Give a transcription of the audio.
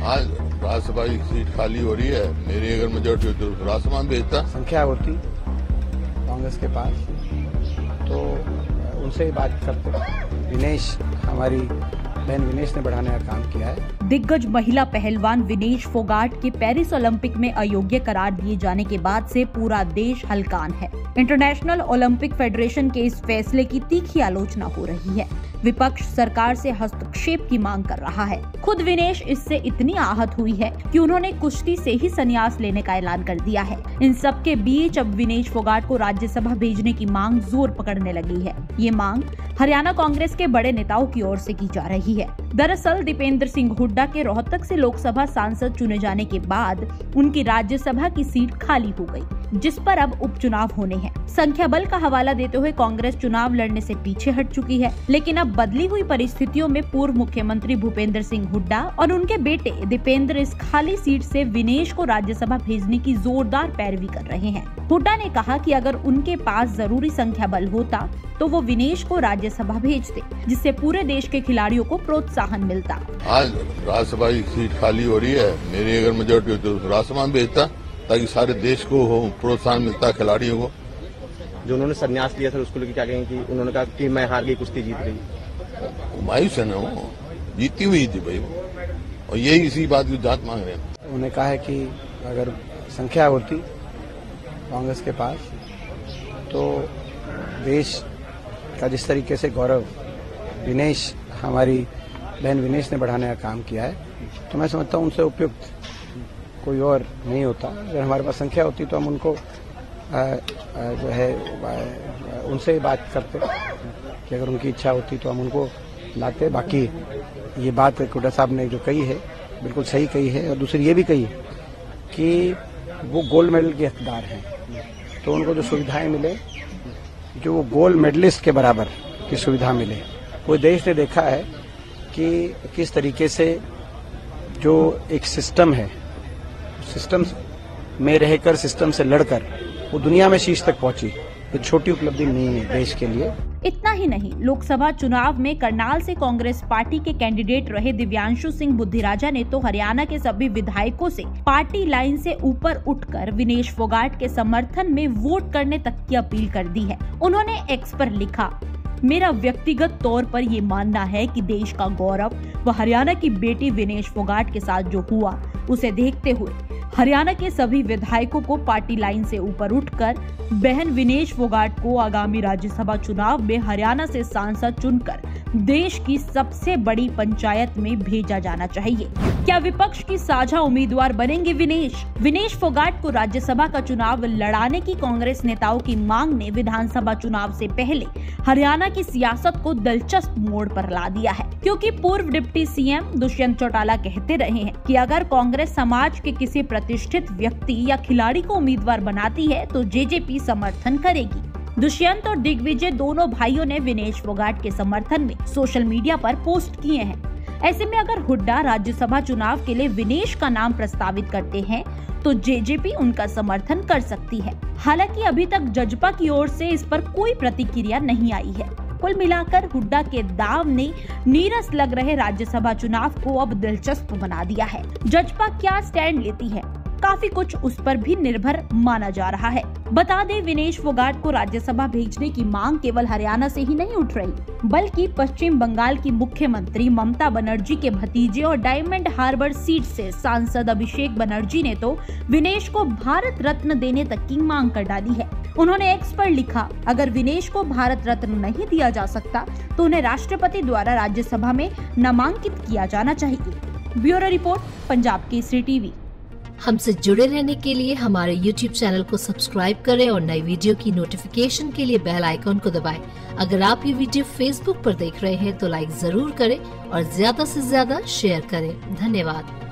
आज राज्यसभा की सीट खाली हो रही है, मेरी अगर मेजोरिटी होती तो राज्यसभा में भेजता। संख्या होती कांग्रेस के पास तो उनसे ही बात करते। विनेश, हमारी बहन विनेश ने बढ़ाने का काम किया है। दिग्गज महिला पहलवान विनेश फोगाट के पेरिस ओलंपिक में अयोग्य करार दिए जाने के बाद से पूरा देश हलकान है। इंटरनेशनल ओलंपिक फेडरेशन के इस फैसले की तीखी आलोचना हो रही है। विपक्ष सरकार से हस्तक्षेप की मांग कर रहा है। खुद विनेश इससे इतनी आहत हुई है कि उन्होंने कुश्ती से ही संन्यास लेने का ऐलान कर दिया है। इन सब के बीच अब विनेश फोगाट को राज्यसभा भेजने की मांग जोर पकड़ने लगी है। ये मांग हरियाणा कांग्रेस के बड़े नेताओं की ओर से की जा रही है। दरअसल दीपेंद्र सिंह हुड्डा के रोहतक से लोकसभा सांसद चुने जाने के बाद उनकी राज्यसभा की सीट खाली हो गई, जिस पर अब उपचुनाव होने हैं। संख्या बल का हवाला देते हुए कांग्रेस चुनाव लड़ने से पीछे हट चुकी है, लेकिन अब बदली हुई परिस्थितियों में पूर्व मुख्यमंत्री भूपेंद्र सिंह हुड्डा और उनके बेटे दीपेंद्र इस खाली सीट से विनेश को राज्यसभा भेजने की जोरदार पैरवी कर रहे हैं। हुड्डा ने कहा कि अगर उनके पास जरूरी संख्या बल होता तो वो विनेश को राज्यसभा भेजते, जिससे पूरे देश के खिलाड़ियों को प्रोत्साहन मिलता। आज राज्यसभा की सीट खाली हो रही है, मेरी अगर मेजोरिटी होती तो राज्यसभा में भेजता, ताकि सारे देश को प्रोत्साहन मिलता खिलाड़ियों को। जो उन्होंने संन्यास लिया था उसको लेकर क्या कहेंगे कि उन्होंने कहा कि मैं हार गई, कुश्ती जीत गई। मायूस है ना, वो जीती हुई थी भाई वो, और यही इसी बात की जांच मांग रहे हैं। उन्होंने कहा है कि अगर संख्या होती कांग्रेस के पास तो देश का जिस तरीके से गौरव विनेश, हमारी बहन विनेश ने बढ़ाने का काम किया है, तो मैं समझता हूँ उनसे उपयुक्त कोई और नहीं होता। अगर हमारे पास संख्या होती तो हम उनको जो है उनसे ही बात करते कि अगर उनकी इच्छा होती तो हम उनको लाते। बाकी ये बात हुड्डा साहब ने जो कही है बिल्कुल सही कही है, और दूसरी ये भी कही है कि वो गोल्ड मेडल के हकदार हैं, तो उनको जो सुविधाएं मिले, जो वो गोल्ड मेडलिस्ट के बराबर की सुविधा मिले। पूरे देश ने देखा है कि किस तरीके से जो एक सिस्टम है, सिस्टम में रहकर, सिस्टम से लड़कर वो दुनिया में शीर्ष तक पहुंची। ये छोटी उपलब्धि नहीं है देश के लिए। इतना ही नहीं, लोकसभा चुनाव में करनाल से कांग्रेस पार्टी के कैंडिडेट रहे दिव्यांशु सिंह बुद्धिराजा ने तो हरियाणा के सभी विधायकों से पार्टी लाइन से ऊपर उठकर विनेश फोगाट के समर्थन में वोट करने तक की अपील कर दी है। उन्होंने एक्स पर लिखा, मेरा व्यक्तिगत तौर पर ये मानना है कि देश का गौरव व हरियाणा की बेटी विनेश फोगाट के साथ जो हुआ उसे देखते हुए हरियाणा के सभी विधायकों को पार्टी लाइन से ऊपर उठकर बहन विनेश फोगाट को आगामी राज्यसभा चुनाव में हरियाणा से सांसद चुनकर देश की सबसे बड़ी पंचायत में भेजा जाना चाहिए। क्या विपक्ष की साझा उम्मीदवार बनेंगे विनेश फोगाट को राज्यसभा का चुनाव लड़ाने की कांग्रेस नेताओं की मांग ने विधानसभा चुनाव से पहले हरियाणा की सियासत को दिलचस्प मोड़ पर ला दिया है, क्योंकि पूर्व डिप्टी सीएम दुष्यंत चौटाला कहते रहे हैं कि अगर कांग्रेस समाज के किसी प्रतिष्ठित व्यक्ति या खिलाड़ी को उम्मीदवार बनाती है तो जेजेपी समर्थन करेगी। दुष्यंत और दिग्विजय दोनों भाइयों ने विनेश फोगाट के समर्थन में सोशल मीडिया पर पोस्ट किए हैं। ऐसे में अगर हुड्डा राज्यसभा चुनाव के लिए विनेश का नाम प्रस्तावित करते हैं तो जेजेपी उनका समर्थन कर सकती है। हालांकि अभी तक जजपा की ओर से इस पर कोई प्रतिक्रिया नहीं आई है। कुल मिलाकर हुड्डा के दाव ने नीरस लग रहे राज्यसभा चुनाव को अब दिलचस्प बना दिया है। जजपा क्या स्टैंड लेती है, काफी कुछ उस पर भी निर्भर माना जा रहा है। बता दें, विनेश फोगाट को राज्यसभा भेजने की मांग केवल हरियाणा से ही नहीं उठ रही, बल्कि पश्चिम बंगाल की मुख्यमंत्री ममता बनर्जी के भतीजे और डायमंड हार्बर सीट से सांसद अभिषेक बनर्जी ने तो विनेश को भारत रत्न देने तक की मांग कर डाली है। उन्होंने एक्स पर लिखा, अगर विनेश को भारत रत्न नहीं दिया जा सकता तो उन्हें राष्ट्रपति द्वारा राज्यसभा में नामांकित किया जाना चाहिए। Bureau report, Punjab Kesari TV. हमसे जुड़े रहने के लिए हमारे YouTube चैनल को सब्सक्राइब करें और नई वीडियो की नोटिफिकेशन के लिए बेल आइकॉन को दबाएं। अगर आप ये वीडियो Facebook पर देख रहे हैं तो लाइक जरूर करें और ज्यादा से ज्यादा शेयर करें। धन्यवाद।